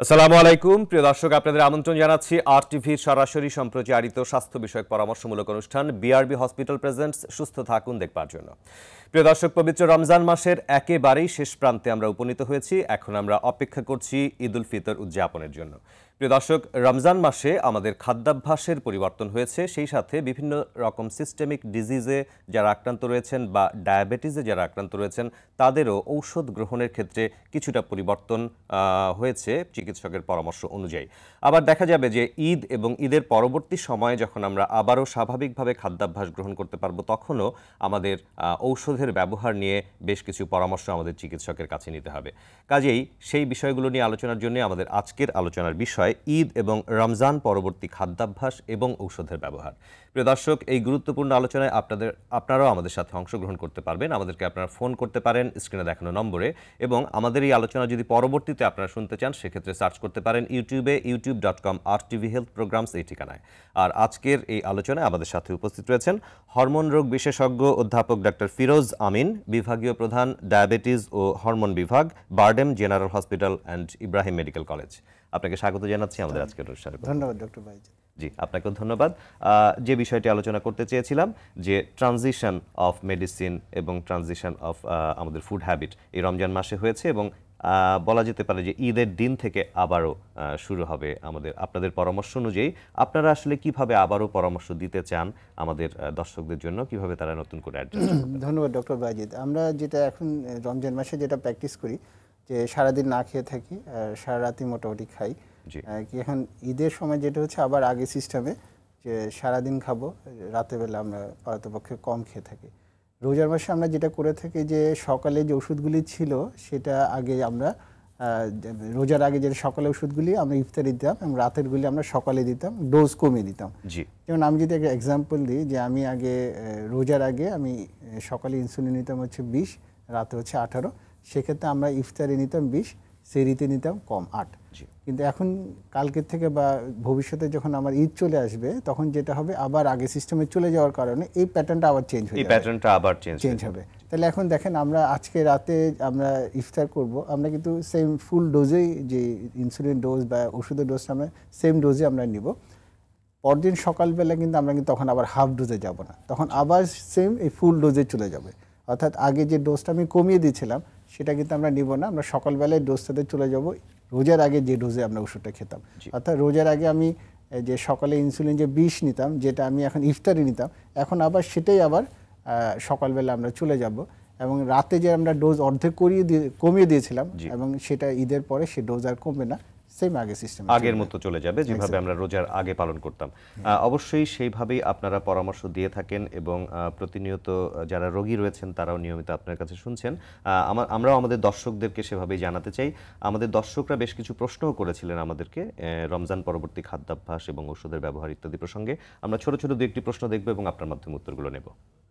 আসসালামু আলাইকুম প্রিয় দর্শক, আপনাদের আমন্ত্রণ জানাচ্ছি আরটিভির সরাসরি সম্প্রচারিত স্বাস্থ্য বিষয়ক পরামর্শমূলক অনুষ্ঠান বিআরবি হসপিটাল প্রেজেন্টস সুস্থ থাকুন দেখবার জন্য। প্রিয় দর্শক, পবিত্র রমজান মাসের একেবারেই শেষ প্রান্তে আমরা উপনীত হয়েছি। এখন আমরা অপেক্ষা করছি ঈদ উল ফিতর উদযাপনের জন্য। প্রিয় দর্শক, রমজান মাসে আমাদের খাদ্যাভ্যাসের পরিবর্তন হয়েছে, সেই সাথে বিভিন্ন রকম সিস্টেমিক ডিজিজে যারা আক্রান্ত রয়েছেন বা ডায়াবেটিসে যারা আক্রান্ত রয়েছেন তাদেরও ঔষধ গ্রহণের ক্ষেত্রে কিছুটা পরিবর্তন হয়েছে চিকিৎসকের পরামর্শ অনুযায়ী। আবার দেখা যাবে যে ঈদ এবং ঈদের পরবর্তী সময়ে যখন আমরা আবারও স্বাভাবিকভাবে খাদ্যাভ্যাস গ্রহণ করতে পারবো, তখনও আমাদের ঔষধের ব্যবহার নিয়ে বেশ কিছু পরামর্শ আমাদের চিকিৎসকের কাছে নিতে হবে। কাজেই সেই বিষয়গুলো নিয়ে আলোচনার জন্য আমাদের আজকের আলোচনার বিষয় ঈদ এবং রমজান পরবর্তী খাদ্যাভ্যাস এবং ঔষধের ব্যবহার। প্রিয় দর্শক, এই গুরুত্বপূর্ণ আলোচনায় আপনারাও আমাদের সাথে অংশগ্রহণ করতে পারবেন। আমাদেরকে আপনারা ফোন করতে পারেন স্ক্রিনে দেখানো নম্বরে, এবং আমাদের এই আলোচনা যদি পরবর্তীতে আপনারা শুনতে চান সেক্ষেত্রে সার্চ করতে পারেন ইউটিউবে youtube.com RTV হেলথ প্রোগ্রামস এই ঠিকানায়। আর আজকের এই আলোচনায় আমাদের সাথে উপস্থিত রয়েছেন হরমোন রোগ বিশেষজ্ঞ অধ্যাপক ডক্টর ফিরোজ আমিন, বিভাগীয় প্রধান ডায়াবেটিস ও হরমোন বিভাগ, BIRDEM general hospital and Ibrahim medical college. আপনাকে স্বাগত জানাচ্ছি আমাদের আজকের অনুষ্ঠানে। ধন্যবাদ ডক্টর বাইজিদ। জি, আপনাকেও ধন্যবাদ। যে বিষয়টি আলোচনা করতে চেয়েছিলাম যে ট্রানজিশন অফ মেডিসিন এবং ট্রানজিশন অফ আমাদের ফুড হ্যাবিট এই রমজান মাসে হয়েছে, এবং বলা যেতে পারে যে ঈদের দিন থেকে আবারও শুরু হবে আপনাদের পরামর্শ অনুযায়ী। আপনারা আসলে কিভাবে আবারও পরামর্শ দিতে চান আমাদের দর্শকদের জন্য, কিভাবে তারা নতুন করে অ্যাডজাস্ট করবে? ধন্যবাদ ডক্টর বাইজিদ। আমরা যেটা এখন রমজান মাসে যেটা প্র্যাকটিস করি যে সারাদিন না খেয়ে থাকি, সারা রাতই মোটামুটি খাই। এখন ঈদের সময় যেটা হচ্ছে আবার আগে সিস্টেমে যে সারাদিন খাবো, রাতেরবেলা আমরা পারতপক্ষে কম খেয়ে থাকি। রোজার মাসে আমরা যেটা করে থাকি যে সকালে যে ওষুধগুলি ছিল সেটা আগে আমরা রোজার আগে যে সকালে ওষুধগুলি আমরা ইফতারি দিতাম এবং রাতেরগুলি আমরা সকালে দিতাম, ডোজ কমিয়ে দিতাম। যেমন আমি যদি একটা এক্সাম্পল দিই যে আমি আগে রোজার আগে আমি সকালে ইনসুলিন নিতাম হচ্ছে 20, রাতে হচ্ছে 18। সেক্ষেত্রে আমরা ইফতারি নিতাম 20, সেরিতে নিতাম কম 8। কিন্তু এখন কালকের থেকে বা ভবিষ্যতে যখন আমার ঈদ চলে আসবে তখন যেটা হবে আবার আগে সিস্টেমে চলে যাওয়ার কারণে এই প্যাটার্নটা আবার চেঞ্জ হবে। তাহলে এখন দেখেন আমরা আজকে রাতে আমরা ইফতার করব, আমরা কিন্তু সেম ফুল ডোজেই যে ইনসুলিন ডোজ বা ওষুধের ডোজটা আমরা সেম ডোজে আমরা নিব। পরদিন সকালবেলা কিন্তু আমরা কিন্তু তখন আবার হাফ ডোজে যাব না, তখন আবার সেম এই ফুল ডোজে চলে যাবে। অর্থাৎ আগে যে ডোজটা আমি কমিয়ে দিয়েছিলাম সেটা কিন্তু আমরা নিব না, আমরা সকালবেলায় ডোজটাতে চলে যাব রোজার আগে যে ডোজে আমরা ওষুধটা খেতাম। অর্থাৎ রোজার আগে আমি যে সকালে ইনসুলিন যে 20 নিতাম, যেটা আমি এখন ইফতারি নিতাম, এখন আবার সেটাই আবার সকালবেলা আমরা চলে যাব, এবং রাতে যে আমরা ডোজ অর্ধেক কমিয়ে দিয়েছিলাম এবং সেটা ঈদের পরে সে ডোজ আর কমবে না, সেম আগে সিস্টেম আগের মতো চলে যাবে যেভাবে আমরা রোজার আগে পালন করতাম। অবশ্যই সেইভাবেই আপনারা পরামর্শ দিয়ে থাকেন, এবং প্রতিনিয়ত যারা রোগী রয়েছেন তারাও নিয়মিত আপনার কাছে শুনছেন। আমরাও আমাদের দর্শকদেরকে সেভাবেই জানাতে চাই। আমাদের দর্শকরা বেশ কিছু প্রশ্নও করেছিলেন আমাদেরকে রমজান পরবর্তী খাদ্যাভ্যাস এবং ওষুধের ব্যবহার ইত্যাদি প্রসঙ্গে। আমরা ছোট ছোট দু একটি প্রশ্ন দেখব এবং আপনার মাধ্যমে উত্তরগুলো নেব।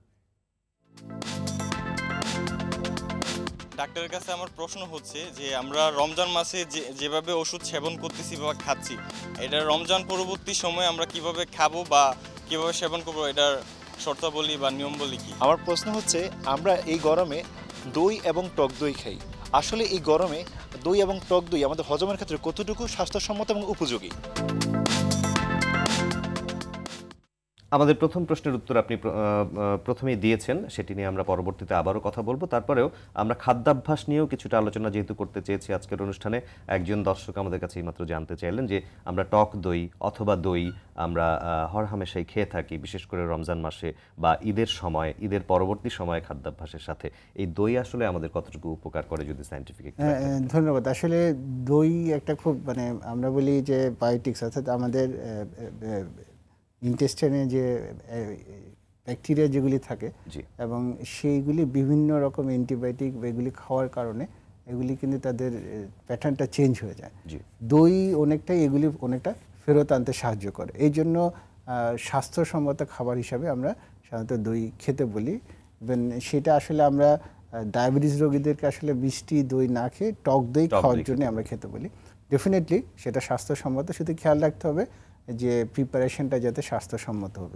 ডাক্তারের কাছে আমার প্রশ্ন হচ্ছে যে আমরা রমজান মাসে যেভাবে ওষুধ সেবন করতেছি বা খাচ্ছি, এটা রমজান পরবর্তী সময়ে আমরা কিভাবে খাবো বা কিভাবে সেবন করবো, এটার শর্তাবলী বা নিয়মবলী কি? আমার প্রশ্ন হচ্ছে আমরা এই গরমে দই এবং টক দই খাই, আসলে এই গরমে দই এবং টক দই আমাদের হজমের ক্ষেত্রে কতটুকু স্বাস্থ্যসম্মত এবং উপযোগী? আমাদের প্রথম প্রশ্নের উত্তর আপনি প্রথমেই দিয়েছেন, সেটি নিয়ে আমরা পরবর্তীতে আবারও কথা বলবো। তারপরেও আমরা খাদ্যাভ্যাস নিয়েও কিছুটা আলোচনা যেহেতু করতে চেয়েছি আজকের অনুষ্ঠানে, একজন দর্শক আমাদের কাছে এইমাত্র জানতে চাইলেন যে আমরা টক দই অথবা দই আমরা হরহামেশাই খেয়ে থাকি, বিশেষ করে রমজান মাসে বা ঈদের সময়, ঈদের পরবর্তী সময়ে খাদ্যাভ্যাসের সাথে এই দই আসলে আমাদের কতটুকু উপকার করে যদি সায়েন্টিফিক। ধন্যবাদ। আসলে দই একটা খুব আমরা বলি যে বায়োটিক্স, অর্থাৎ আমাদের ইন্টেস্টাইনে যে ব্যাকটেরিয়া যেগুলি থাকে এবং সেইগুলি বিভিন্ন রকম অ্যান্টিবায়োটিক এগুলি খাওয়ার কারণে এগুলি কিন্তু তাদের প্যাটার্নটা চেঞ্জ হয়ে যায়। দই অনেকটাই এগুলি অনেকটা ফেরত আনতে সাহায্য করে। এই জন্য স্বাস্থ্যসম্মত খাবার হিসাবে আমরা সাধারণত দই খেতে বলি। সেটা আসলে আমরা ডায়াবেটিস রোগীদেরকে আসলে মিষ্টি দই না খেয়ে টক দই খাওয়ার জন্য আমরা খেতে বলি। ডেফিনেটলি সেটা স্বাস্থ্যসম্মত, শুধু খেয়াল রাখতে হবে যে প্রিপারেশনটা যাতে স্বাস্থ্যসম্মত হবে হয়।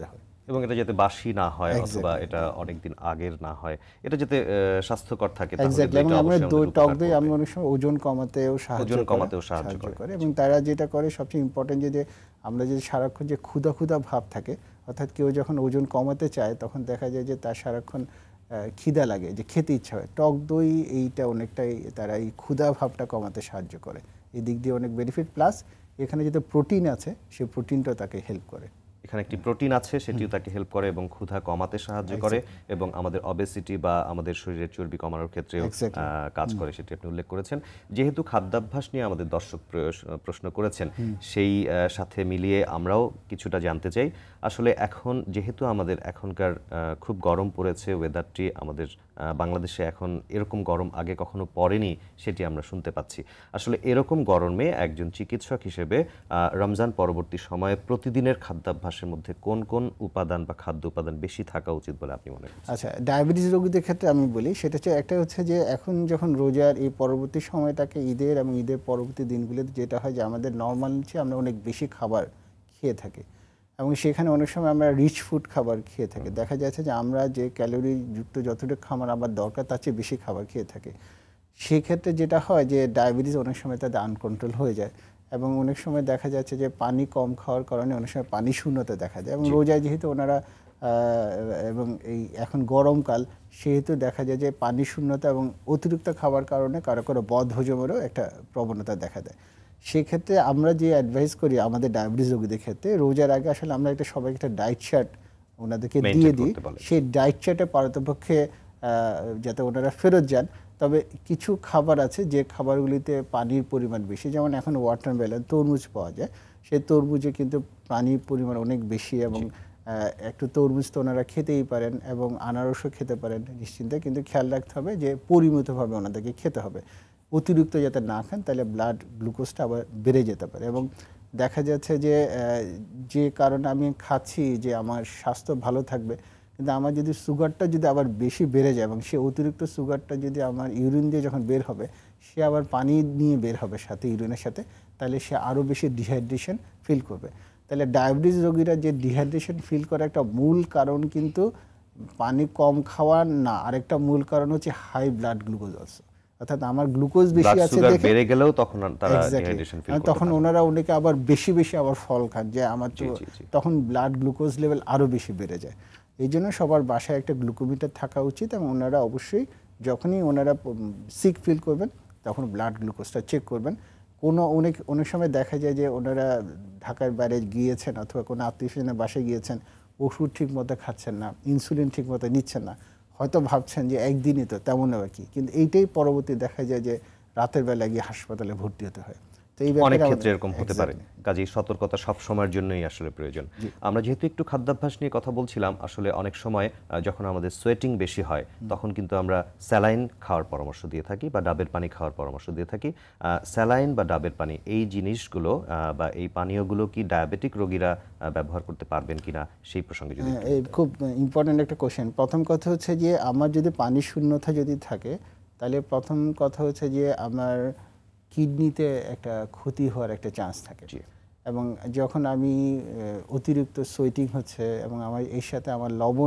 এবং এটা যাতে বাসি না হয় অথবা এটা অনেক দিন আগের না হয়, এটা যাতে স্বাস্থ্যকর থাকে। এক্স্যাক্টলি, এবং আমরা টক দই আমরা অনেক সময় ওজন কমাতেও সাহায্য করে। এবং তারা যেটা করে সবচেয়ে ইম্পর্টেন্ট, যে আমরা যে সারাক্ষণ যে ক্ষুধা ক্ষুধা ভাব থাকে, অর্থাৎ কেউ যখন ওজন কমাতে চায় তখন দেখা যায় যে তার সারাক্ষণ খিদা লাগে, যে খেতে ইচ্ছা হয়। টক দই এইটা অনেকটাই তারা এই ক্ষুধা ভাবটা কমাতে সাহায্য করে, এই দিক দিয়ে অনেক বেনিফিট। প্লাস এখানে যেটা প্রোটিন আছে সেই প্রোটিনটাও তাকে হেল্প করে। এখানে একটি প্রোটিন আছে, সেটিও তাকে হেল্প করে এবং ক্ষুধা কমাতে সাহায্য করে এবং আমাদের অবেসিটি বা আমাদের শরীরের চর্বি কমানোর ক্ষেত্রেও কাজ করে, সেটি আপনি উল্লেখ করেছেন। যেহেতু খাদ্যাভ্যাস নিয়ে আমাদের দর্শক প্রশ্ন করেছেন, সেই সাথে মিলিয়ে আমরাও কিছুটা জানতে চাই। আসলে এখন যেহেতু আমাদের এখনকার খুব গরম পড়েছে, ওয়েদারটি আমাদের বাংলাদেশে এখন এরকম গরম আগে কখনো পড়েনি, সেটি আমরা শুনতে পাচ্ছি। আসলে এরকম গরমে একজন চিকিৎসক হিসেবে রমজান পরবর্তী সময়ে প্রতিদিনের খাদ্যাভ্যাসের মধ্যে কোন কোন উপাদান বা খাদ্য উপাদান বেশি থাকা উচিত বলে আপনি মনে করেন? আচ্ছা, ডায়াবেটিস রোগীদের ক্ষেত্রে আমি বলি, সেটা হচ্ছে একটা হচ্ছে যে এখন যখন রোজার এই পরবর্তী সময়টাকে ঈদের এবং ঈদের পরবর্তী দিনগুলোতে যেটা হয় যে আমাদের নর্মাল হচ্ছে আমরা অনেক বেশি খাবার খেয়ে থাকি এবং সেখানে অনেক সময় আমরা রিচ ফুড খাবার খেয়ে থাকি। দেখা যাচ্ছে যে আমরা যে ক্যালোরি যুক্ত যতটুকু খাবার আমার দরকার তার চেয়ে বেশি খাবার খেয়ে থাকি। সেক্ষেত্রে যেটা হয় যে ডায়াবেটিস অনেক সময় তাদের আনকন্ট্রোল হয়ে যায় এবং অনেক সময় দেখা যাচ্ছে যে পানি কম খাওয়ার কারণে অনেক সময় পানি শূন্যতা দেখা যায়। এবং রোজায় যেহেতু ওনারা এবং এই এখন গরমকাল, সেহেতু দেখা যায় যে পানি শূন্যতা এবং অতিরিক্ত খাবার কারণে কারো কারো বদহজমেরও একটা প্রবণতা দেখা দেয়। সেক্ষেত্রে আমরা যে অ্যাডভাইস করি আমাদের ডায়াবেটিস রোগীদের ক্ষেত্রে, রোজার আগে আসলে আমরা একটা সবাইকে একটা ডায়েট চার্ট ওনাদেরকে দিয়ে দিই। সেই ডায়েট চার্টে পারতপক্ষে যাতে ওনারা ফেরত যান। তবে কিছু খাবার আছে যে খাবারগুলিতে পানির পরিমাণ বেশি, যেমন এখন ওয়াটারমেলন, তরমুজ পাওয়া যায়, সেই তরমুজে কিন্তু পানির পরিমাণ অনেক বেশি এবং একটু তরমুজ তো ওনারা খেতেই পারেন এবং আনারসও খেতে পারেন নিশ্চিন্তে, কিন্তু খেয়াল রাখতে হবে যে পরিমিতভাবে ওনাদেরকে খেতে হবে। অতিরিক্ত যাতে না খান, তাহলে ব্লাড গ্লুকোজটা আবার বেড়ে যেতে পারে। এবং দেখা যাচ্ছে যে যে কারণে আমি খাচ্ছি যে আমার স্বাস্থ্য ভালো থাকবে, কিন্তু আমার যদি সুগারটা যদি আবার বেশি বেড়ে যায় এবং সে অতিরিক্ত সুগারটা যদি আমার ইউরিন দিয়ে যখন বের হবে, সে আবার পানি নিয়ে বের হবে সাথে ইউরিনের সাথে, তাহলে সে আরও বেশি ডিহাইড্রেশন ফিল করবে। তাহলে ডায়াবেটিস রোগীরা যে ডিহাইড্রেশন ফিল করার একটা মূল কারণ কিন্তু পানি কম খাওয়া না, আরেকটা মূল কারণ হচ্ছে হাই ব্লাড গ্লুকোজ অলসো, অর্থাৎ আমার গ্লুকোজ বেশি আছে দেখে বেড়ে গেলেও তখন তারা ডিহাইড্রেশন ফিল করে, তখন ওনারা অনেকে আবার বেশি আবার ফল খান, যে আমার তখন ব্লাড গ্লুকোজ লেভেল আরও বেশি বেড়ে যায়। এই জন্য সবার বাসায় একটা গ্লুকোমিটার থাকা উচিত এবং ওনারা অবশ্যই যখনই ওনারা সিক ফিল করবেন তখন ব্লাড গ্লুকোজটা চেক করবেন। অনেক সময় দেখা যায় যে ওনারা ঢাকার বাইরে গিয়েছেন অথবা কোনো আত্মীয় স্বজনের বাসায় গিয়েছেন, ওষুধ ঠিক মতো খাচ্ছেন না, ইনসুলিন ঠিক মতো নিচ্ছেন না, হয়তো ভাবছেন যে একদিনই তো, তেমন আর কি, কিন্তু এইটাই পরবর্তী দেখা যায় যে রাতের বেলা গিয়ে হাসপাতালে ভর্তি হতে হয়। অনেক ক্ষেত্রে এরকম হতে পারে, কাজেই সতর্কতা সব সময়ের জন্যই আসলে প্রয়োজন। আমরা যেহেতু একটু খাদ্যাভ্যাস নিয়ে কথা বলছিলাম, আসলে অনেক সময় যখন আমাদের সোয়েটিং বেশি হয় তখন কিন্তু আমরা স্যালাইন খাওয়ার পরামর্শ দিয়ে থাকি বা ডাবের পানি খাওয়ার পরামর্শ দিয়ে থাকি। স্যালাইন বা ডাবের পানি এই জিনিসগুলো বা এই পানীয়গুলো কি ডায়াবেটিক রোগীরা ব্যবহার করতে পারবেন কিনা সেই প্রসঙ্গে যদি খুব ইম্পর্টেন্ট একটা কোশ্চেন। প্রথম কথা হচ্ছে যে আমার যদি পানি শূন্যতা যদি থাকে, তাহলে প্রথম কথা হচ্ছে যে আমার কিডনিতে একটা ক্ষতি হওয়ার একটা চান্স থাকে। এবং যখন আমি অতিরিক্ত সোয়েটিং হচ্ছে এবং আমার এর সাথে আমার লবণ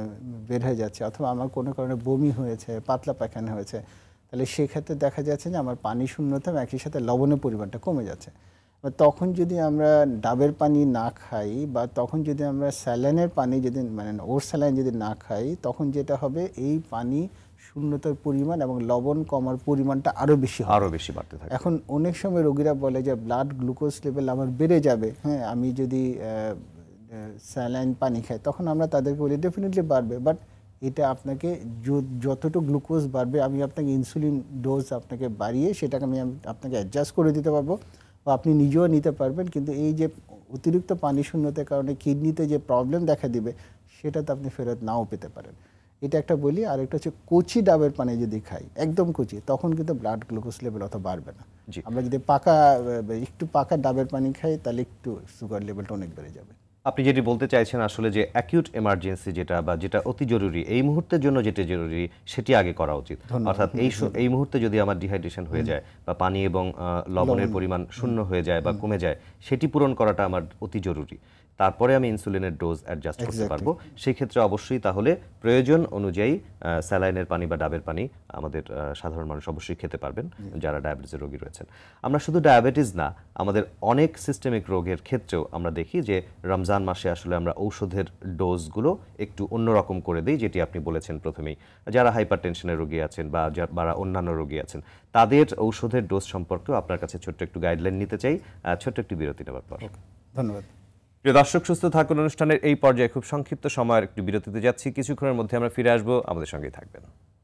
বের হয়ে যাচ্ছে অথবা আমার কোনো কারণে বমি হয়েছে, পাতলা পায়খানা হয়েছে, তাহলে সেক্ষেত্রে দেখা যাচ্ছে যে আমার পানি শূন্যতা এবং একই সাথে লবণের পরিমাণটা কমে যাচ্ছে। তখন যদি আমরা ডাবের পানি না খাই বা তখন যদি আমরা স্যালাইনের পানি যদি মানে ওর স্যালাইন যদি না খাই, তখন যেটা হবে এই পানি শূন্যতার পরিমাণ এবং লবণ কমার পরিমাণটা আরও বেশি বাড়তে থাকে। এখন অনেক সময় রোগীরা বলে যে ব্লাড গ্লুকোজ লেভেল আমার বেড়ে যাবে, হ্যাঁ, আমি যদি স্যালাইন পানি খাই, তখন আমরা তাদেরকে বলি ডেফিনেটলি বাড়বে, বাট এটা আপনাকে যতটুকু গ্লুকোজ বাড়বে আমি আপনাকে ইনসুলিন ডোজ আপনাকে বাড়িয়ে সেটাকে আমি আপনাকে অ্যাডজাস্ট করে দিতে পারবো বা আপনি নিজেও নিতে পারবেন। কিন্তু এই যে অতিরিক্ত পানি শূন্যতার কারণে কিডনিতে যে প্রবলেম দেখা দিবে সেটাতে আপনি ফেরত নাও পেতে পারেন। এটা একটা বলি। আর একটা হচ্ছে কচি ডাবের পানি যদি খাই, একদম কচি, তখন কিন্তু ব্লাড গ্লুকোজ লেভেল অত বাড়বে না। আমরা যদি একটু পাকা ডাবের পানি খাই তাহলে একটু সুগার লেভেলটা অনেক বেড়ে যাবে। আপনি যেটি বলতে চাইছেন আসলে যে অ্যাকিউট এমার্জেন্সি যেটা বা যেটা অতি জরুরি এই মুহূর্তের জন্য যেটা জরুরি সেটি আগে করা উচিত, অর্থাৎ এই মুহূর্তে যদি আমার ডিহাইড্রেশন হয়ে যায় বা পানি এবং লবণের পরিমাণ শূন্য হয়ে যায় বা কমে যায় সেটি পূরণ করাটা আমার অতি জরুরি, তারপরে আমি ইনসুলিনের ডোজ অ্যাডজাস্ট করতে পারবো। সেই ক্ষেত্রে অবশ্যই তাহলে প্রয়োজন অনুযায়ী স্যালাইনের পানি বা ডাবের পানি আমাদের সাধারণ মানুষ অবশ্যই খেতে পারবেন যারা ডায়াবেটিসের রোগী রয়েছেন। আমরা শুধু ডায়াবেটিস না, আমাদের অনেক সিস্টেমিক রোগের ক্ষেত্রেও আমরা দেখি যে রমজান মাসে আসলে আমরা ঔষধের ডোজগুলো একটু অন্যরকম করে দিই, যেটি আপনি বলেছেন প্রথমেই। যারা হাইপারটেনশনের রোগী আছেন বা যারা অন্যান্য রোগী আছেন তাদের ঔষধের ডোজ সম্পর্কেও আপনার কাছে ছোট্ট একটু গাইডলাইন নিতে চাই, ছোট্ট একটু বিরতি নেওয়ার পর। ধন্যবাদ। প্রিয় দর্শক, সুস্থ থাকুন অনুষ্ঠানের এই পর্যায়ে খুব সংক্ষিপ্ত সময়ের একটু বিরতিতে যাচ্ছি, কিছুক্ষণের মধ্যে আমরা ফিরে আসবো, আমাদের সঙ্গেই থাকবেন।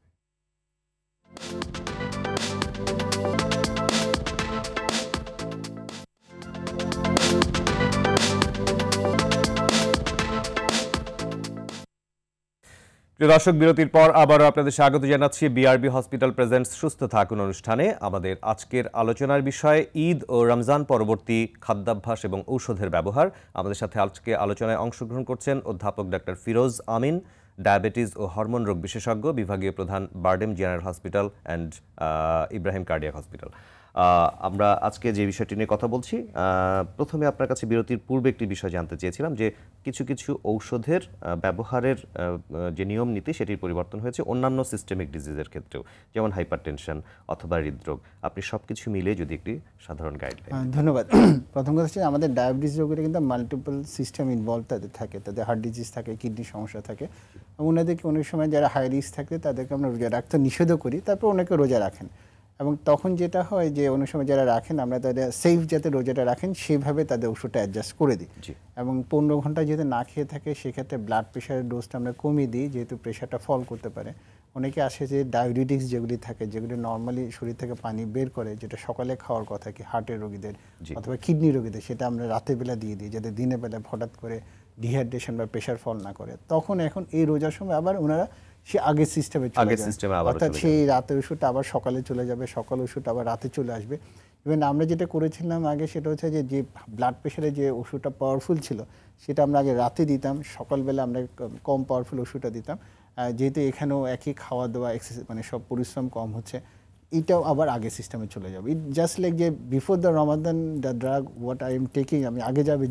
প্রিয় দর্শক, বিরতির পর আবারও আপনাদের স্বাগত জানাচ্ছি বিআরবি হসপিটাল প্রেজেন্টস সুস্থ থাকুন অনুষ্ঠানে। আমাদের আজকের আলোচনার বিষয় ঈদ ও রমজান পরবর্তী খাদ্যাভ্যাস এবং ঔষধের ব্যবহার। আমাদের সাথে আজকে আলোচনায় অংশগ্রহণ করছেন অধ্যাপক ডাক্তার ফিরোজ আমিন, ডায়াবেটিস ও হরমোন রোগ বিশেষজ্ঞ, বিভাগীয় প্রধান BIRDEM general hospital and Ibrahim cardiac hospital. আমরা আজকে যে বিষয়টি নিয়ে কথা বলছি, প্রথমে আপনার কাছে বিরতির পূর্বে একটি বিষয় জানতে চেয়েছিলাম যে কিছু কিছু ঔষধের ব্যবহারের যে নিয়ম নীতি সেটির পরিবর্তন হয়েছে অন্যান্য সিস্টেমিক ডিজিজের ক্ষেত্রেও, যেমন হাইপারটেনশন অথবা হৃদরোগ। আপনি সব কিছু মিলে যদি একটি সাধারণ গাইডলাইন। ধন্যবাদ। প্রথম কথা হচ্ছে আমাদের ডায়াবেটিস রোগীরা কিন্তু মাল্টিপল সিস্টেম ইনভলভ তাদের থাকে, তাদের হার্ট ডিজিজ থাকে, কিডনি সমস্যা থাকে। ওনাদেরকে অনেক সময় যারা হাই রিস্ক থাকে তাদেরকে আমরা রোজা রাখতে নিষেধও করি, তারপর অনেকে রোজা রাখেন। এবং তখন যেটা হয় যে অনেক সময় যারা রাখেন আমরা তাদের সেফ যাতে রোজাটা রাখেন সেইভাবে তাদের ওষুধটা অ্যাডজাস্ট করে দিই। এবং 15 ঘন্টা যেহেতু না খেয়ে থাকে সেক্ষেত্রে ব্লাড প্রেশারের ডোজটা আমরা কমিয়ে দিই, যেহেতু প্রেশারটা ফল করতে পারে। অনেকে আসে যে ডায়াবেটিক্স যেগুলি থাকে, যেগুলি নর্মালি শরীর থেকে পানি বের করে, যেটা সকালে খাওয়ার কথা কি হার্টের রোগীদের অথবা কিডনি রোগীদের, সেটা আমরা রাতের বেলা দিয়ে দিই যাতে দিনের বেলা হঠাৎ করে ডিহাইড্রেশন বা প্রেশার ফল না করে। তখন এখন এই রোজার সময় আবার ওনারা সে আগের সিস্টেমে চলে যাবে, অর্থাৎ সেই রাতের ওষুধটা আবার সকালে চলে যাবে, সকাল ওষুধটা আবার রাতে চলে আসবে। ইভেন আমরা যেটা করেছিলাম আগে সেটা হচ্ছে যে ব্লাড প্রেশারে যে ওষুধটা পাওয়ারফুল ছিল সেটা আমরা আগে রাতে দিতাম, সকালবেলা আমরা কম পাওয়ারফুল ওষুধটা দিতাম। যেহেতু এখানেও একই খাওয়া দাওয়া মানে সব পরিশ্রম কম হচ্ছে, এটাও আবার আগের সিস্টেমে চলে যাবে। ইট জাস্ট লাইক যে before the Ramadan the drug what I am taking, আমি আগে যাবে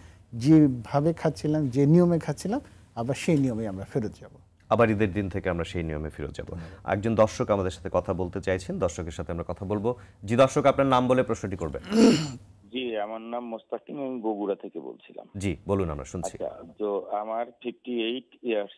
যেভাবে খাচ্ছিলাম, যে নিয়মে খাচ্ছিলাম, আবার সেই নিয়মে আমরা ফেরত যাব। আবার ঈদের দিন থেকে আমরা সেই নিয়মে ফিরে যাব। একজন দর্শক আমাদের সাথে কথা বলতে চাইছেন, দর্শকের সাথে আমরা কথা বলবো। জি দর্শক, আপনার নাম বলে প্রশ্নটি করবেন। জি, আমার নাম মোস্তাকিম, আমি বগুড়া থেকে বলছিলাম। জি বলুন, আমরা শুনছি। তো আমার 58 ইয়ার্স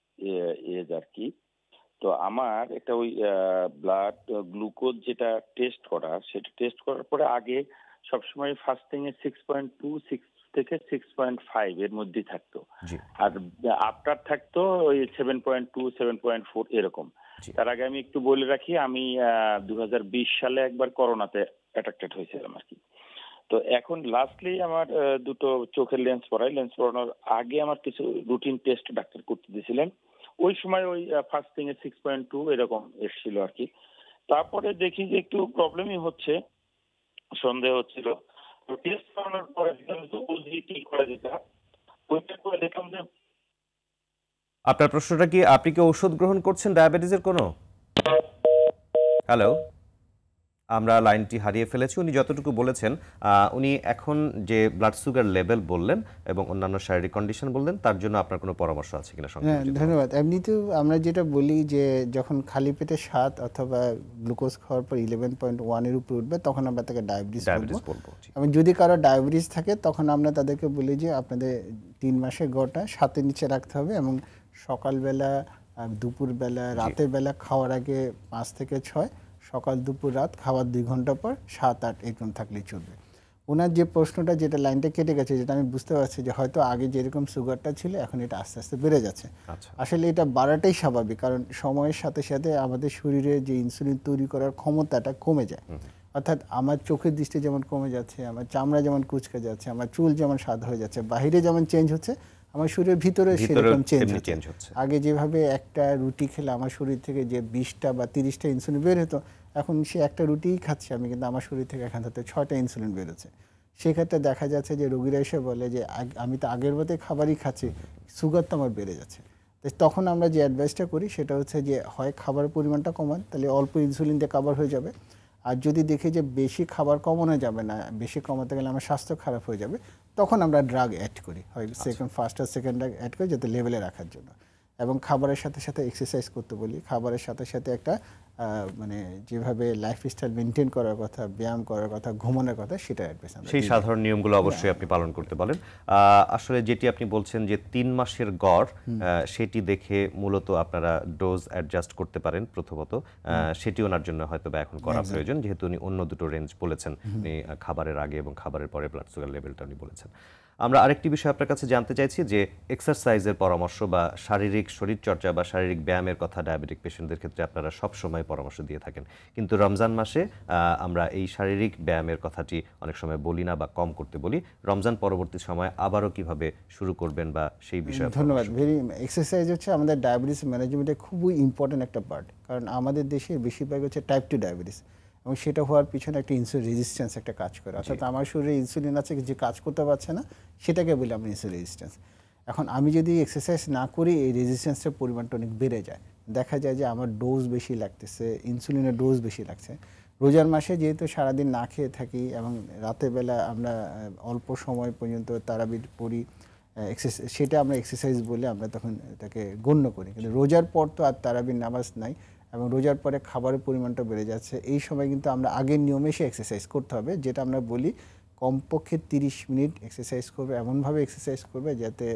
এজ আর কি। তো আমার একটা ওই ব্লাড গ্লুকোজ যেটা টেস্ট করা, সেটা টেস্ট করার পরে আগে সবসময় ফাস্টিং এ 6.2 থেকে 6.5 এর মধ্যে থাকতো, আর আফটার থাকতো ওই 7.2 7.4 এরকম। তার আগে আমি একটু বলে রাখি, আমি 2020 সালে একবার করোনাতে অ্যাটাকটেড হয়েছিলাম আর কি। তো এখন লাস্টলি আমার দুটো চোখের লেন্স পরানোর আগে আমার কিছু রুটিন টেস্ট ডাক্তার করতে দিয়েছিলেন। ওই সময় ওই ফাস্টিং এ 6.2 এরকম এসেছিল আর কি। তারপরে দেখি যে একটু প্রবলেমই হচ্ছে, সন্দেহ হচ্ছিল। টেস্ট করানোর পরে কি করা যেত, ওইটা করে দেখলাম যে। আপনার প্রশ্নটা কি, আপনি কি ওষুধ গ্রহণ করছেন ডায়াবেটিসের কোনো? হ্যালো, আমরা লাইনটি হারিয়ে ফেলেছি। উনি যতটুকু বলেছেন, উনি এখন যে ব্লাড সুগার লেভেল বললেন এবং অন্যান্য শারীরিক কন্ডিশন বললেন, তার জন্য আপনার কোনো পরামর্শ আছে কিনা? ধন্যবাদ। এমনিতেও আমরা যেটা বলি যে যখন খালি পেটে 7 অথবা গ্লুকোজ খাওয়ার পর 11.1 এর উপর উঠবে তখন আমরা তাকে ডায়াবেটিস বলবো। এবং যদি কারো ডায়াবেটিস থাকে তখন আমরা তাদেরকে বলি যে আপনাদের 3 মাসের গড়টা 7-এর নিচে রাখতে হবে এবং সকালবেলা, দুপুরবেলা, রাতের বেলা খাওয়ার আগে 5 থেকে 6, সকাল দুপুর রাত খাওয়ার 2 ঘন্টা পর 7-8 এরকম থাকলেই চলবে। ওনার যে প্রশ্নটা, যেটা লাইনটা কেটে গেছে, যেটা আমি বুঝতে পারছি যে হয়তো আগে যেরকম সুগারটা ছিল এখন এটা আস্তে আস্তে বেড়ে যাচ্ছে। আসলে এটা বাড়াটাই স্বাভাবিক, কারণ সময়ের সাথে সাথে আমাদের শরীরে যে ইনসুলিন তৈরি করার ক্ষমতাটা কমে যায়। অর্থাৎ আমার চোখের দৃষ্টি যেমন কমে যাচ্ছে, আমার চামড়া যেমন কুচকে যাচ্ছে, আমার চুল যেমন সাদা হয়ে যাচ্ছে, বাহিরে যেমন চেঞ্জ হচ্ছে, আমার শরীরের ভিতরে সেরকম চেঞ্জ হচ্ছে। আগে যেভাবে একটা রুটি খেলে আমার শরীর থেকে যে 20টা বা 30টা ইনসুলিন বের হতো, এখন সে একটা রুটিই খাচ্ছে আমি, কিন্তু আমার শরীর থেকে এখান থেকে 6টা ইনসুলিন বেরোচ্ছে। সেক্ষেত্রে দেখা যাচ্ছে যে রোগীরা এসে বলে যে আমি তো আগের মতোই খাবারই খাচ্ছি, সুগার তো আমার বেড়ে যাচ্ছে। তখন আমরা যে অ্যাডভাইসটা করি সেটা হচ্ছে যে হয় খাবারের পরিমাণটা কমান, তাহলে অল্প ইনসুলিন দিয়ে কাভার হয়ে যাবে। আর যদি দেখি যে বেশি খাবার কমানো যাবে না, বেশি কমাতে গেলে আমার স্বাস্থ্য খারাপ হয়ে যাবে, তখন আমরা ড্রাগ অ্যাড করি, হয় ফার্স্ট আর সেকেন্ড ড্রাগ অ্যাড করি যাতে লেভেলে রাখার জন্য। এবং খাবারের সাথে সাথে এক্সারসাইজ করতে বলি, খাবারের সাথে সাথে একটা মানে যেভাবে লাইফস্টাইল মেনটেন করার কথা, ব্যায়াম করার কথা, ঘুমানোর কথা, সেটা অ্যাডভাইস আমরা সেই সাধারণ নিয়মগুলো অবশ্যই আপনি পালন করতে বলেন। আসলে যেটি আপনি বলছেন যে 3 মাসের গড়, সেটি দেখে মূলত আপনারা ডোজ অ্যাডজাস্ট করতে পারেন প্রথমত, সেটি ওনার জন্য হয়তো বা এখন করা প্রয়োজন, যেহেতু উনি অন্য দুটো রেঞ্জ বলেছেন, উনি খাবারের আগে এবং খাবারের পরে ব্লাড সুগার লেভেলটা উনি বলেছেন। আমরা আরেকটি বিষয় আপনার কাছে জানতে চাইছি যে এক্সারসাইজের পরামর্শ বা শারীরিক শরীরচর্চা বা শারীরিক ব্যায়ামের কথা ডায়াবেটিক পেশেন্টদের ক্ষেত্রে আপনারা সব সময় পরামর্শ দিয়ে থাকেন, কিন্তু রমজান মাসে আমরা এই শারীরিক ব্যায়ামের কথাটি অনেক সময় বলি না বা কম করতে বলি। রমজান পরবর্তী সময় আবারও কিভাবে শুরু করবেন বা সেই বিষয়ে? ধন্যবাদ। এক্সারসাইজ হচ্ছে আমাদের ডায়াবেটিস ম্যানেজমেন্টে খুবই ইম্পর্টেন্ট একটা পার্ট, কারণ আমাদের দেশে বেশিরভাগ হচ্ছে টাইপ 2 ডায়াবেটিস, এবং সেটা হওয়ার পিছনে একটা ইনসুলিন রেজিস্ট্যান্স একটা কাজ করে। অর্থাৎ আমার শরীরে ইনসুলিন আছে যে কাজ করতে পারছে না, সেটাকে বলি আমরা ইনসুলিন রেজিস্ট্যান্স। এখন আমি যদি এক্সারসাইজ না করি, এই রেজিস্ট্যান্সের পরিমাণটা অনেক বেড়ে যায়। দেখা যায় যে আমার ডোজ বেশি লাগতেছে, ইনসুলিনের ডোজ বেশি লাগছে। রোজার মাসে যেহেতু সারাদিন না খেয়ে থাকি এবং রাতের বেলা আমরা অল্প সময় পর্যন্ত তারাবি পড়ি, সেটা আমরা এক্সারসাইজ বলে আমরা তখন এটাকে গণ্য করি। কিন্তু রোজার পর তো আর তারাবির নামাজ নাই, এবং রোজার পরে খাবারের পরিমাণটা বেড়ে যাচ্ছে। এই সময় কিন্তু আমরা আগের নিয়মে এসে এক্সারসাইজ করতে হবে, যেটা আমরা বলি কমপক্ষে 30 মিনিট এক্সারসাইজ করবে, এমনভাবে এক্সারসাইজ করবে যাতে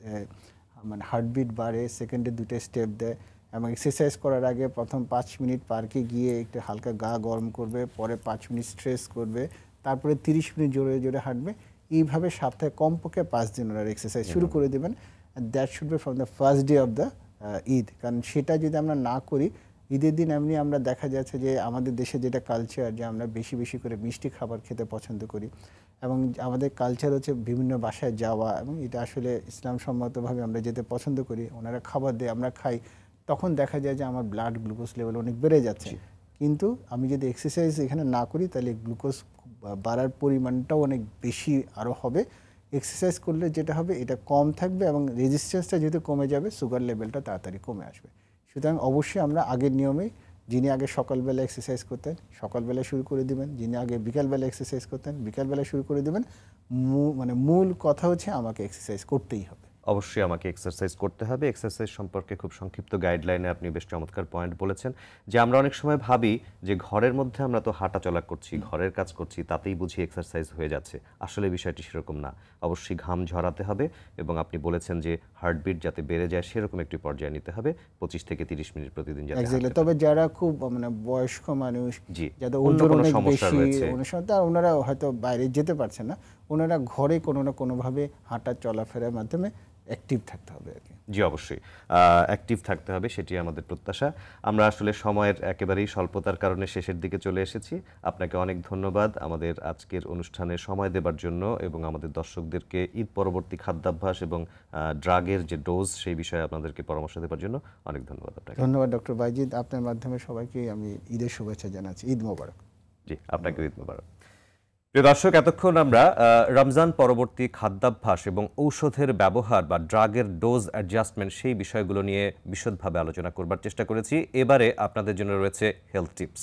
মানে হার্টবিট বাড়ে, সেকেন্ডে 2টা স্টেপ দেয়। এবং এক্সারসাইজ করার আগে প্রথম 5 মিনিট পার্কে গিয়ে একটু হালকা গা গরম করবে, পরে 5 মিনিট স্ট্রেস করবে, তারপরে 30 মিনিট জোরে জোরে হাঁটবে। এইভাবে সপ্তাহে কমপক্ষে 5 দিন ওনার এক্সারসাইজ শুরু করে দেবেন। That should be from the first day of the Eid. কারণ সেটা যদি আমরা না করি, ঈদের দিন এমনি আমরা দেখা যাচ্ছে যে আমাদের দেশে যেটা কালচার, যে আমরা বেশি বেশি করে মিষ্টি খাবার খেতে পছন্দ করি, এবং আমাদের কালচার হচ্ছে বিভিন্ন বাসায় যাওয়া, এবং এটা আসলে ইসলাম সম্মতভাবে আমরা যেতে পছন্দ করি। ওনারা খাবার দেয়, আমরা খাই, তখন দেখা যায় যে আমার ব্লাড গ্লুকোজ লেভেল অনেক বেড়ে যাচ্ছে। কিন্তু আমি যদি এক্সারসাইজ এখানে না করি, তাহলে গ্লুকোজ বাড়ার পরিমাণটাও অনেক বেশি আরও হবে। এক্সারসাইজ করলে যেটা হবে, এটা কম থাকবে, এবং রেজিস্ট্যান্সটা যেহেতু কমে যাবে, সুগার লেভেলটা তাড়াতাড়ি কমে আসবে। সুতরাং অবশ্যই আমরা আগের নিয়মেই, যিনি আগে সকালবেলা এক্সারসাইজ করতেন সকালবেলা শুরু করে দিবেন, যিনি আগে বিকালবেলা এক্সারসাইজ করতেন বিকালবেলা শুরু করে দিবেন। মানে মূল কথা হচ্ছে আমাকে এক্সারসাইজ করতেই হবে। অবশ্যই আমাকে এক্সারসাইজ করতে হবে। এক্সারসাইজ সম্পর্কে খুব সংক্ষিপ্ত গাইডলাইনে আপনি বেশ চমৎকার পয়েন্ট বলেছেন, যে আমরা অনেক সময় ভাবি যে ঘরের মধ্যে আমরা তো হাঁটা চলা করছি, ঘরের কাজ করছি, তাতেই বুঝি এক্সারসাইজ হয়ে যাচ্ছে। আসলে বিষয়টি সেরকম না। অবশ্যই ঘাম ঝরাতে হবে, এবং আপনি বলেছেন যে হার্টবিট যাতে বেড়ে যায় সেরকম একটি পর্যায়ে নিতে হবে, 25 থেকে 30 মিনিট প্রতিদিন যাতে। তবে যারা খুব মানে বয়স্ক মানুষ, যাদের অন্য কোনো সমস্যা রয়েছে, ওনারা হয়তো বাইরে যেতে পারছেন না, ওনারা ঘরে কোনো না কোনোভাবে হাঁটা চলাফেরার মাধ্যমে অ্যাক্টিভ থাকতে হবে আর কি। জি, অবশ্যই অ্যাক্টিভ থাকতে হবে, সেটি আমাদের প্রত্যাশা। আমরা আসলে সময়ের একেবারেই স্বল্পতার কারণে শেষের দিকে চলে এসেছি। আপনাকে অনেক ধন্যবাদ আমাদের আজকের অনুষ্ঠানে সময় দেবার জন্য, এবং আমাদের দর্শকদেরকে ঈদ পরবর্তী খাদ্যাভ্যাস এবং ড্রাগের যে ডোজ সেই বিষয়ে আপনাদেরকে পরামর্শ দেবার জন্য অনেক ধন্যবাদ আপনাকে। ধন্যবাদ ডক্টর বাইজিদ, আপনার মাধ্যমে সবাইকে আমি ঈদের শুভেচ্ছা জানাচ্ছি। ঈদ মোবারক। জি, আপনাকে ঈদ মোবারক। প্রিয় দর্শক, এতক্ষণ আমরা রমজান পরবর্তী খাদ্যাভ্যাস এবং ঔষধের ব্যবহার বা ড্রাগের ডোজ অ্যাডজাস্টমেন্ট সেই বিষয়গুলো নিয়ে বিশদভাবে আলোচনা করবার চেষ্টা করেছি। এবারে আপনাদের জন্য রয়েছে হেলথ টিপস।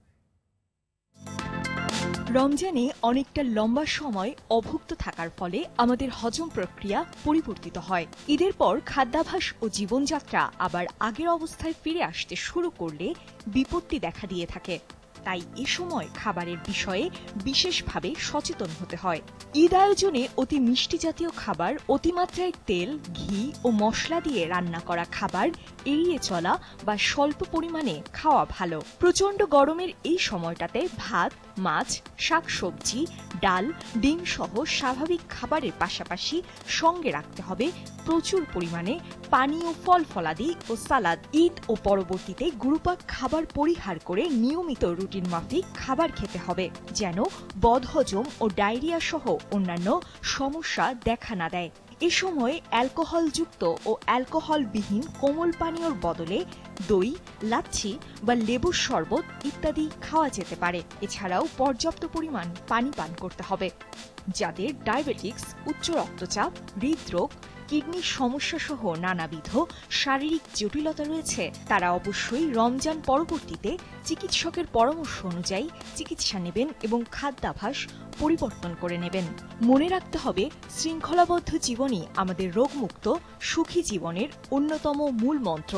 রমজানে অনেকটা লম্বা সময় অভুক্ত থাকার ফলে আমাদের হজম প্রক্রিয়া পরিবর্তিত হয়। ঈদের পর খাদ্যাভ্যাস ও জীবনযাত্রা আবার আগের অবস্থায় ফিরে আসতে শুরু করলে বিপত্তি দেখা দিয়ে থাকে। তাই এ সময় খাবারের বিষয়ে বিশেষভাবে সচেতন হতে হয়। ঈদ আয়োজনে অতি মিষ্টি জাতীয় খাবার, অতিমাত্রায় তেল, ঘি ও মশলা দিয়ে রান্না করা খাবার এড়িয়ে চলা বা স্বল্প পরিমাণে খাওয়া ভালো। প্রচণ্ড গরমের এই সময়টাতে ভাত, মাছ, শাকসবজি, ডাল, ডিম সহ স্বাভাবিক খাবারের পাশাপাশি সঙ্গে রাখতে হবে প্রচুর পরিমাণে পানি ও ফল ফলাদি ও সালাদ। ঈদ ও পরবর্তীতে গুরুপাক খাবার পরিহার করে নিয়মিত রুটিন মাফিক খাবার খেতে হবে, যেন বদহজম ও ডায়রিয়া সহ অন্যান্য সমস্যা দেখা না দেয়। এ সময় অ্যালকোহলযুক্ত ও অ্যালকোহলবিহীন কোমল পানীয়র বদলে দই, লাচ্ছি বা লেবুর শরবত ইত্যাদি খাওয়া যেতে পারে। এছাড়াও পর্যাপ্ত পরিমাণ পানি পান করতে হবে। যাদের ডায়াবেটিক্স, উচ্চ রক্তচাপ, হৃদরোগ, কিডনির সমস্যা সহ নানাবিধ শারীরিক জটিলতা রয়েছে তারা অবশ্যই রমজান পরবর্তীতে চিকিৎসকের পরামর্শ অনুযায়ী চিকিৎসা নেবেন এবং খাদ্যাভ্যাস পরিবর্তন করে নেবেন। মনে রাখতে হবে, শৃঙ্খলাবদ্ধ জীবনই আমাদের রোগমুক্ত সুখী জীবনের অন্যতম মূল মন্ত্র।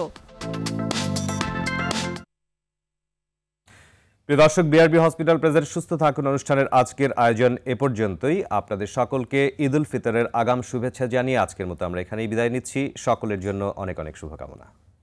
প্রিয় দর্শক, বিআরবি হসপিটাল প্রেজেন্ট সুস্থ থাকুন অনুষ্ঠানের আজকের আয়োজন এ পর্যন্তই। আপনাদের সকলকে ঈদ উল ফিতরের আগাম শুভেচ্ছা জানিয়ে আজকের মতো আমরা এখানেই বিদায় নিচ্ছি। সকলের জন্য অনেক অনেক শুভকামনা।